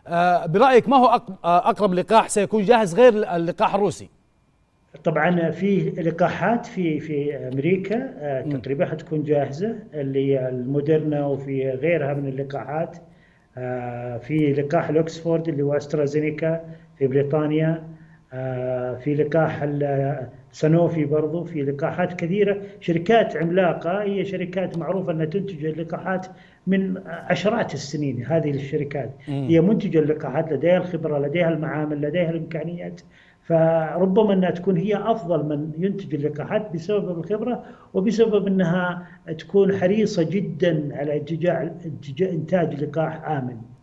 برأيك ما هو أقرب لقاح سيكون جاهز غير اللقاح الروسي؟ طبعا في لقاحات في امريكا تقريبا حتكون جاهزه، اللي هي الموديرنا، وفي غيرها من اللقاحات. في لقاح الاكسفورد اللي هو استرازينيكا في بريطانيا. في لقاح سانوفي، برضو في لقاحات كثيره، شركات عملاقه، هي شركات معروفه انها تنتج اللقاحات من عشرات السنين. هذه الشركات هي منتجه اللقاحات، لديها الخبره، لديها المعامل، لديها الامكانيات. فربما انها تكون هي افضل من ينتج اللقاحات بسبب الخبره، وبسبب انها تكون حريصه جدا على انتاج لقاح امن.